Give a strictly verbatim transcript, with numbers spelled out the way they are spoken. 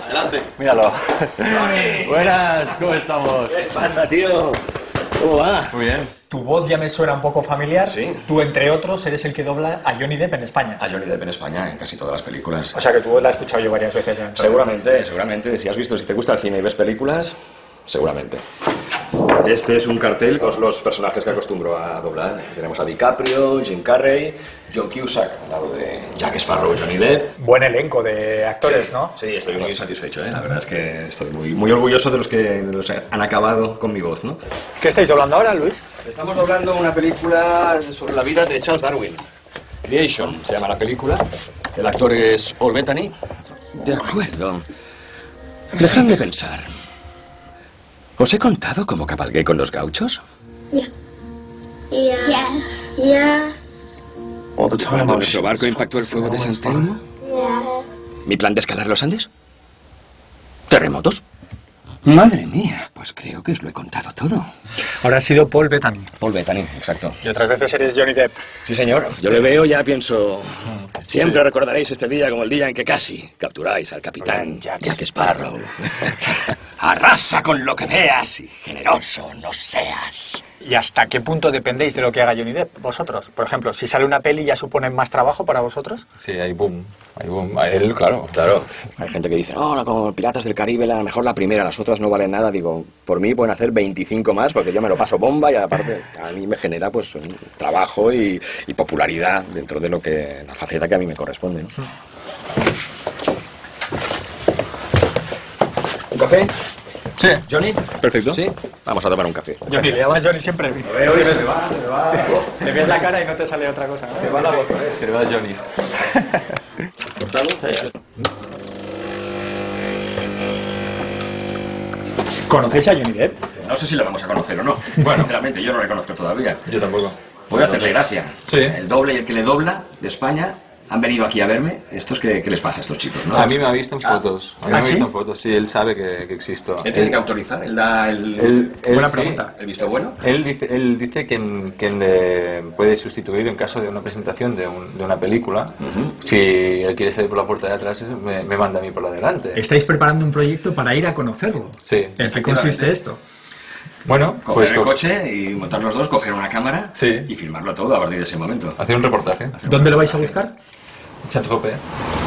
Adelante. Míralo. Johnny. Buenas, ¿cómo estamos? ¿Qué pasa, tío? ¿Cómo va? Muy bien. Tu voz ya me suena un poco familiar. Sí. Tú, entre otros, eres el que dobla a Johnny Depp en España. A Johnny Depp en España, en casi todas las películas. O sea que tu voz la he escuchado yo varias veces ya. Seguramente, seguramente. Si has visto, si te gusta el cine y ves películas, seguramente. Este es un cartel con los personajes que acostumbro a doblar. Tenemos a DiCaprio, Jim Carrey, John Cusack, al lado de Jack Sparrow, Johnny Depp. Buen elenco de actores, Sí, ¿no? Sí, estoy muy satisfecho, ¿eh? La verdad es que estoy muy, muy orgulloso de los que de los que han acabado con mi voz, ¿no? ¿Qué estáis doblando ahora, Luis? Estamos doblando una película sobre la vida de Charles Darwin. Creation se llama la película. El actor es Paul Bettany. De acuerdo. Dejadme pensar. ¿Os he contado cómo cabalgué con los gauchos? Yes. Yes. Yes. ¿Cuando nuestro barco impactó el fuego de San Telmo? Yes. ¿Mi plan de escalar los Andes? ¿Terremotos? Madre mía, pues creo que os lo he contado todo. Ahora ha sido Paul Bettany. Paul Bettany, exacto. Y otras veces eres Johnny Depp. Sí, señor. Yo le veo, ya pienso... Siempre recordaréis este día como el día en que casi capturáis al capitán Jack Jack Sparrow. Arrasa con lo que veas y generoso no seas. ¿Y hasta qué punto dependéis de lo que haga Johnny Depp, vosotros? Por ejemplo, si sale una peli, ¿ya supone más trabajo para vosotros? Sí, hay boom. Hay boom. A él, claro. Claro, hay gente que dice, no, no, como Piratas del Caribe, a lo mejor la primera, las otras no valen nada. Digo, por mí pueden hacer veinticinco más porque yo me lo paso bomba y aparte a mí me genera pues un trabajo y, y popularidad dentro de lo que la faceta que a mí me corresponde, ¿no? ¿Un café? Sí. ¿Johnny? Perfecto. ¿Sí? Vamos a tomar un café. Johnny, le llamas Johnny siempre. Lo veo y se me va, se me va. Le ves la cara y no te sale otra cosa. Se va la voz, ¿eh? Se le va a Johnny. ¿Cortado? ¿Conocéis a Johnny Depp? No sé si lo vamos a conocer o no. Bueno, sinceramente, yo no le conozco todavía. Yo tampoco. Voy a hacerle gracia. Sí. El doble y el que le dobla de España han venido aquí a verme. ¿Estos qué, qué les pasa a estos chicos? ¿No? A mí me ha visto en fotos. A mí me ¿Ah, ha sí? visto en fotos. Sí, él sabe que, que existo. ¿Él tiene que autorizar? ¿Él da el, Él, él, Buena sí. pregunta. el visto bueno? Él dice, él dice que, que le puede sustituir en caso de una presentación de, un, de una película. Ujú. Si él quiere salir por la puerta de atrás, me, me manda a mí por la delante. Estáis preparando un proyecto para ir a conocerlo. Sí. ¿En qué consiste esto? Bueno, Coger pues el co- coche y montar los dos, coger una cámara Sí. y filmarlo todo a partir de ese momento. hacer un reportaje. ¿Dónde lo vais a buscar? Saint-Tropez.